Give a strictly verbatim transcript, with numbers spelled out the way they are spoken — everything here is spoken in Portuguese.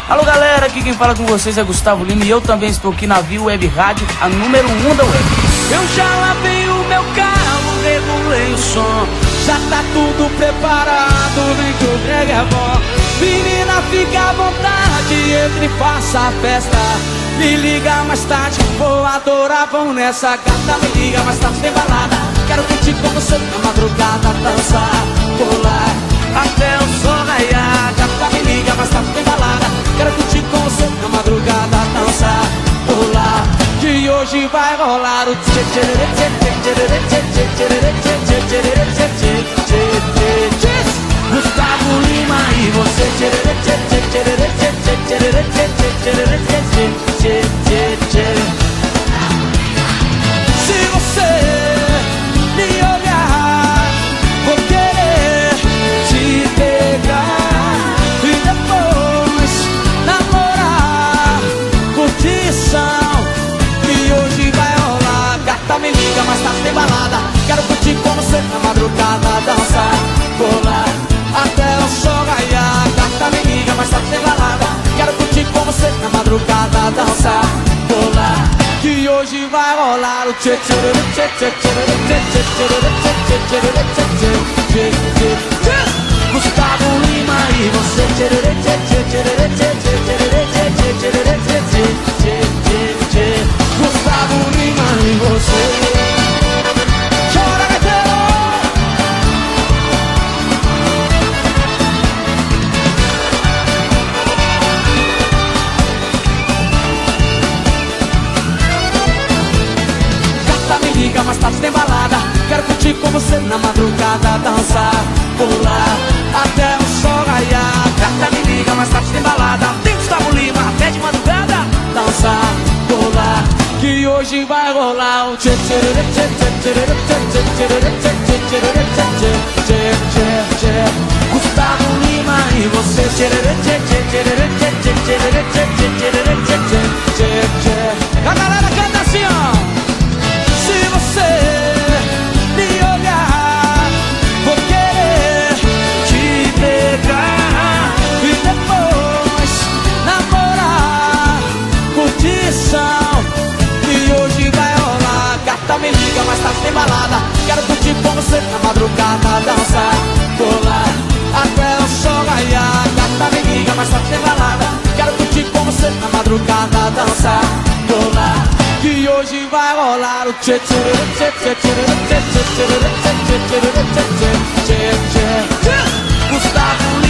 Alô galera, aqui quem fala com vocês é Gustavo Lima e eu também estou aqui na Viu Web Rádio, a número um da web. Eu já lavei o meu carro, regulei o som, já tá tudo preparado, vem que o brega é bom. Menina, fica à vontade, entre e faça a festa. Me liga mais tarde, vou adorar, vamos nessa gata. Me liga mais tarde, tem balada, quero curtir com você na madrugada, dançar, pular até o sol raiar. Gata, me liga mais tarde, tem balada, quero curtir com você na madrugada, dançar, pular, que hoje vai rolar o tchê tchê tchê tchê tchê tchê tchê tchê tchê tchê tchê. Gustavo Lima e você tchê tchê tchê tchê tchê tchê tchê tchê tchê. Se você me olhar, vou querer te pegar e depois namorar, curtição, que hoje vai rolar. Gata, me liga, mas tá sem balada, quero curtir com você na madrugada, dançar, pular até o sol raiar. Gata, me liga, mas tá sem balada, quero curtir com você na madrugada, dançar, pular, que hoje vai rolar o tchê tchê tchê tchê tchê tchê tchê tchê tchê. Gustavo Lima e você tchê tchê tchê tchê tchê tchê tchê. Gustavo Lima e você. Chora, gaiteiro! Gata, me liga, mais tarde tem balada, quero curtir com você na madrugada, dançar, pular até o sol raiar. Gata, me liga, mais tarde tem balada, tem Gustavo Lima até de madrugada, dançar, pular, que hoje vai rolar o tchê tchê tchê tchê tchê tchê tchê tchê tchê tchê. Gustavo Lima e você tchê tchê tchê tchê tchê tchê tchê tchê. A galera canta assim, ó. Se você me olhar, vou querer te pegar e depois namorar, curtição, que hoje vai rolar. Gata, me liga, mas tá sem balada, quero curtir com você na madrugada, dançar, pular até o sol raiar. Gata, me liga, mas tá sem balada, quero curtir com você na madrugada, dançar, pular, que hoje vai rolar o tchê tchê tchê tchê tchê tchê tchê tchê tchê tchê tchê. Gustavo